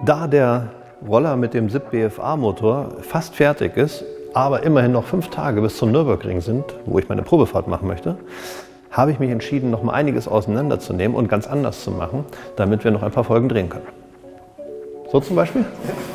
Da der Roller mit dem SIP BFA-Motor fast fertig ist, aber immerhin noch 5 Tage bis zum Nürburgring sind, wo ich meine Probefahrt machen möchte, habe ich mich entschieden, noch mal einiges auseinanderzunehmen und ganz anders zu machen, damit wir noch ein paar Folgen drehen können. So zum Beispiel?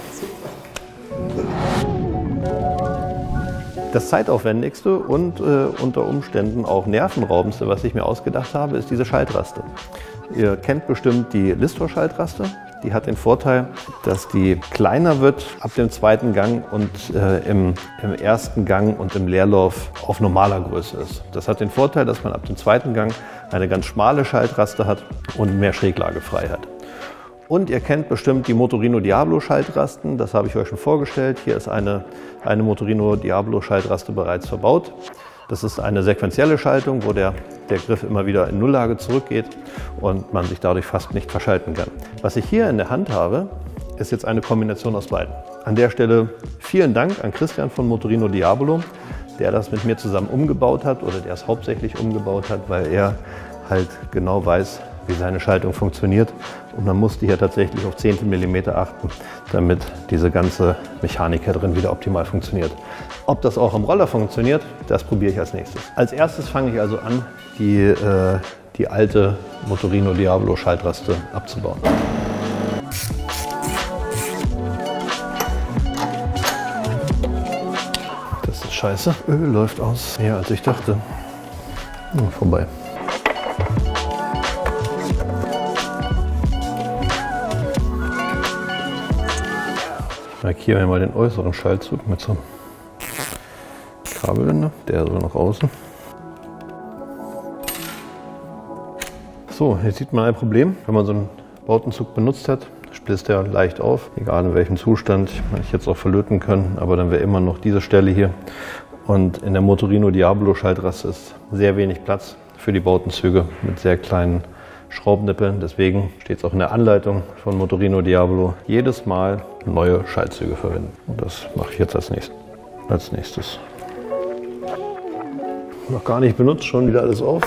Das zeitaufwendigste und unter Umständen auch nervenraubendste, was ich mir ausgedacht habe, ist diese Schaltraste. Ihr kennt bestimmt die Listor-Schaltraste. Die hat den Vorteil, dass die kleiner wird ab dem zweiten Gang und im ersten Gang und im Leerlauf auf normaler Größe ist. Das hat den Vorteil, dass man ab dem zweiten Gang eine ganz schmale Schaltraste hat und mehr Schräglagefreiheit. Und ihr kennt bestimmt die Motorino Diablo Schaltrasten, das habe ich euch schon vorgestellt. Hier ist eine Motorino Diablo Schaltraste bereits verbaut. Das ist eine sequentielle Schaltung, wo der Griff immer wieder in Nulllage zurückgeht und man sich dadurch fast nicht verschalten kann. Was ich hier in der Hand habe, ist jetzt eine Kombination aus beiden. An der Stelle vielen Dank an Christian von Motorino Diablo, der das mit mir zusammen umgebaut hat oder der es hauptsächlich umgebaut hat, weil er halt genau weiß, wie seine Schaltung funktioniert. Und man musste hier tatsächlich auf Zehntel Millimeter achten, damit diese ganze Mechanik hier drin wieder optimal funktioniert. Ob das auch am Roller funktioniert, das probiere ich als nächstes. Als erstes fange ich also an, die alte Motorino Diablo Schaltraste abzubauen. Das ist scheiße. Öl läuft aus. Mehr als ich dachte. Vorbei. Ich markiere mir mal den äußeren Schaltzug mit so einem Kabelbinder, der so nach außen. So, jetzt sieht man ein Problem. Wenn man so einen Bautenzug benutzt hat, splitzt er leicht auf, egal in welchem Zustand. Ich hätte es auch verlöten können, aber dann wäre immer noch diese Stelle hier. Und in der Motorino Diablo Schaltraste ist sehr wenig Platz für die Bautenzüge mit sehr kleinen Schraubnippeln. Deswegen steht es auch in der Anleitung von Motorino Diablo, jedes Mal neue Schaltzüge verwenden. Und das mache ich jetzt als nächstes. Noch gar nicht benutzt, schon wieder alles auf.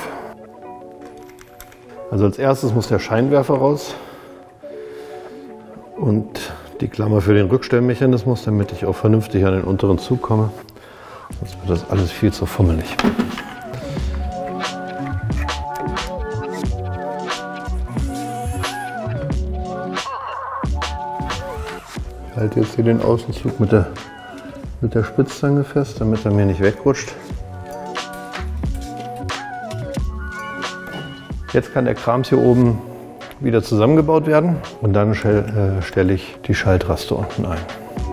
Also als erstes muss der Scheinwerfer raus und die Klammer für den Rückstellmechanismus, damit ich auch vernünftig an den unteren Zug komme. Sonst wird das alles viel zu fummelig. Ich halte jetzt hier den Außenzug mit der Spitzzange fest, damit er mir nicht wegrutscht. Jetzt kann der Krams hier oben wieder zusammengebaut werden und dann stelle ich die Schaltraste unten ein.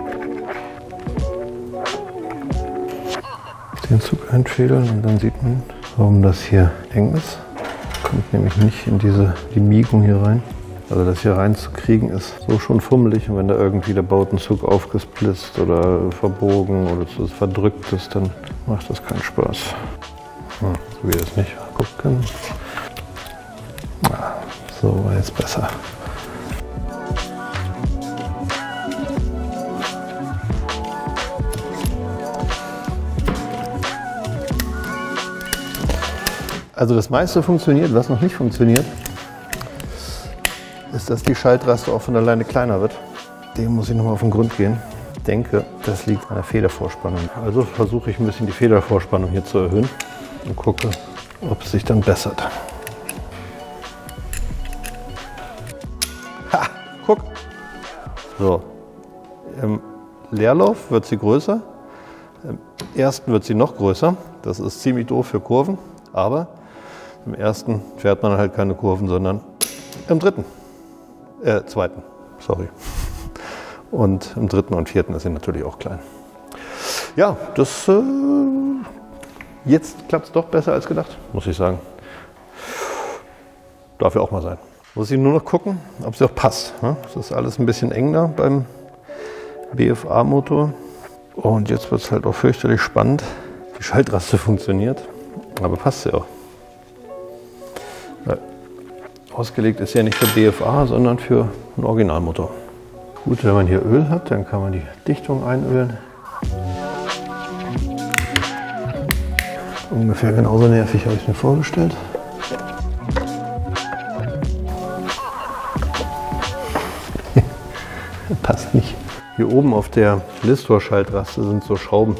Den Zug einfädeln und dann sieht man, warum das hier eng ist. Kommt nämlich nicht in die Biegung hier rein. Also das hier reinzukriegen ist so schon fummelig und wenn da irgendwie der Bautenzug aufgesplitzt oder verbogen oder zu verdrückt ist, dann macht das keinen Spaß. So wie ihr es nicht gucken. So war jetzt besser. Also das meiste funktioniert. Was noch nicht funktioniert, ist, dass die Schaltraste auch von alleine kleiner wird. Dem muss ich nochmal auf den Grund gehen. Ich denke, das liegt an der Federvorspannung. Also versuche ich ein bisschen die Federvorspannung hier zu erhöhen und gucke, ob es sich dann bessert. Ha, guck! So, im Leerlauf wird sie größer, im ersten wird sie noch größer. Das ist ziemlich doof für Kurven, aber im ersten fährt man halt keine Kurven, sondern im zweiten, sorry. Und im dritten und vierten ist sie natürlich auch klein. Ja, jetzt klappt es doch besser als gedacht, muss ich sagen. Darf ja auch mal sein. Muss ich nur noch gucken, ob sie auch passt. Es ist alles ein bisschen eng da beim BFA-Motor. Und jetzt wird es halt auch fürchterlich spannend. Die Schaltraste funktioniert, aber passt sie auch. Weil ausgelegt ist ja nicht für BFA, sondern für einen Originalmotor. Gut, wenn man hier Öl hat, dann kann man die Dichtung einölen. Ungefähr genauso nervig habe ich es mir vorgestellt. Passt nicht. Hier oben auf der Listor-Schaltraste sind so Schrauben.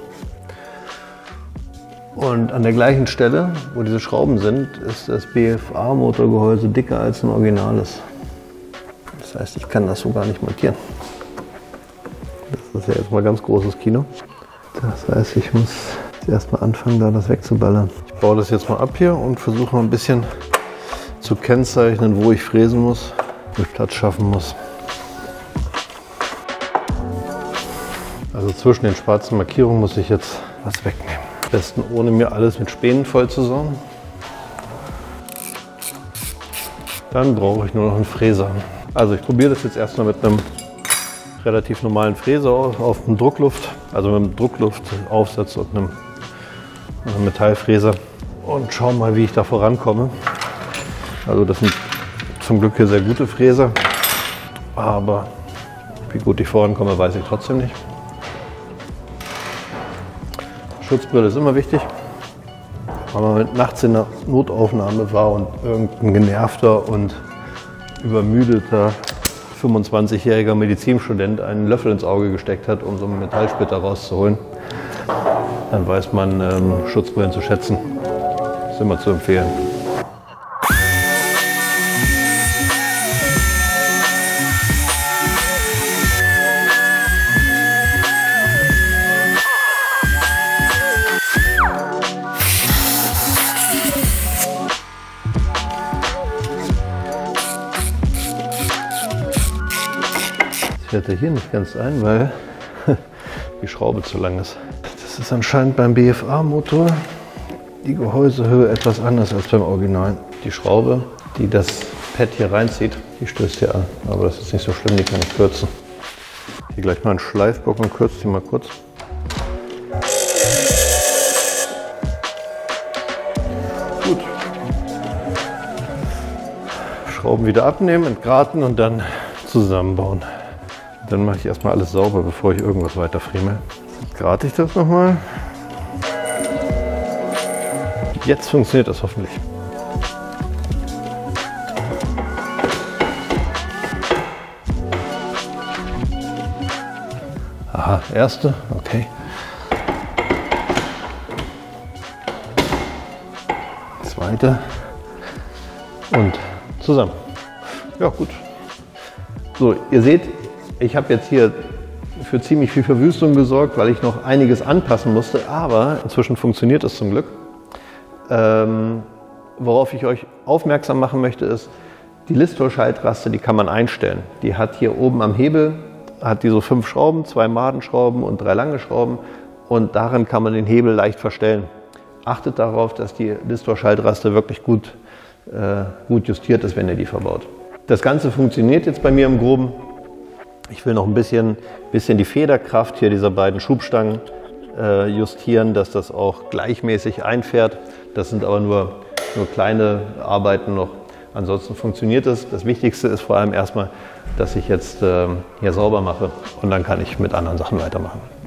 Und an der gleichen Stelle, wo diese Schrauben sind, ist das BFA-Motorgehäuse dicker als ein originales. Das heißt, ich kann das so gar nicht montieren. Das ist ja jetzt mal ganz großes Kino. Das heißt, ich muss jetzt erstmal anfangen, da das wegzuballern. Ich baue das jetzt mal ab hier und versuche mal ein bisschen zu kennzeichnen, wo ich fräsen muss, wo ich Platz schaffen muss. Also zwischen den schwarzen Markierungen muss ich jetzt was wegnehmen. Am besten ohne mir alles mit Spänen voll zu saugen. Dann brauche ich nur noch einen Fräser. Also ich probiere das jetzt erstmal mit einem relativ normalen Fräser auf dem Druckluft, also mit einem Druckluftaufsatz und einem Metallfräser und schau mal, wie ich da vorankomme. Also das sind zum Glück hier sehr gute Fräser, aber wie gut ich vorankomme, weiß ich trotzdem nicht. Schutzbrille ist immer wichtig. Wenn man nachts in der Notaufnahme war und irgendein genervter und übermüdeter 25-jähriger Medizinstudent einen Löffel ins Auge gesteckt hat, um so einen Metallsplitter rauszuholen, dann weiß man Schutzbrillen zu schätzen. Das ist immer zu empfehlen. Ich hätte hier nicht ganz ein, weil die Schraube zu lang ist. Das ist anscheinend beim BFA-Motor die Gehäusehöhe etwas anders als beim Original. Die Schraube, die das Pad hier reinzieht, die stößt hier an. Aber das ist nicht so schlimm, die kann ich kürzen. Hier gleich mal einen Schleifbock und kürze die mal kurz. Gut. Schrauben wieder abnehmen, entgraten und dann zusammenbauen. Dann mache ich erstmal alles sauber, bevor ich irgendwas weiter friemel. Jetzt grate ich das nochmal. Jetzt funktioniert das hoffentlich. Aha, erste, okay. Zweite und zusammen. Ja, gut. So, ihr seht, ich habe jetzt hier für ziemlich viel Verwüstung gesorgt, weil ich noch einiges anpassen musste, aber inzwischen funktioniert es zum Glück. Worauf ich euch aufmerksam machen möchte, ist, die Listor-Schaltraste, die kann man einstellen. Die hat hier oben am Hebel, hat die so 5 Schrauben, 2 Madenschrauben und 3 lange Schrauben und darin kann man den Hebel leicht verstellen. Achtet darauf, dass die Listor-Schaltraste wirklich gut justiert ist, wenn ihr die verbaut. Das Ganze funktioniert jetzt bei mir im Groben. Ich will noch ein bisschen die Federkraft hier dieser beiden Schubstangen justieren, dass das auch gleichmäßig einfährt. Das sind aber nur kleine Arbeiten noch. Ansonsten funktioniert es. Das Wichtigste ist vor allem erstmal, dass ich jetzt hier sauber mache und dann kann ich mit anderen Sachen weitermachen.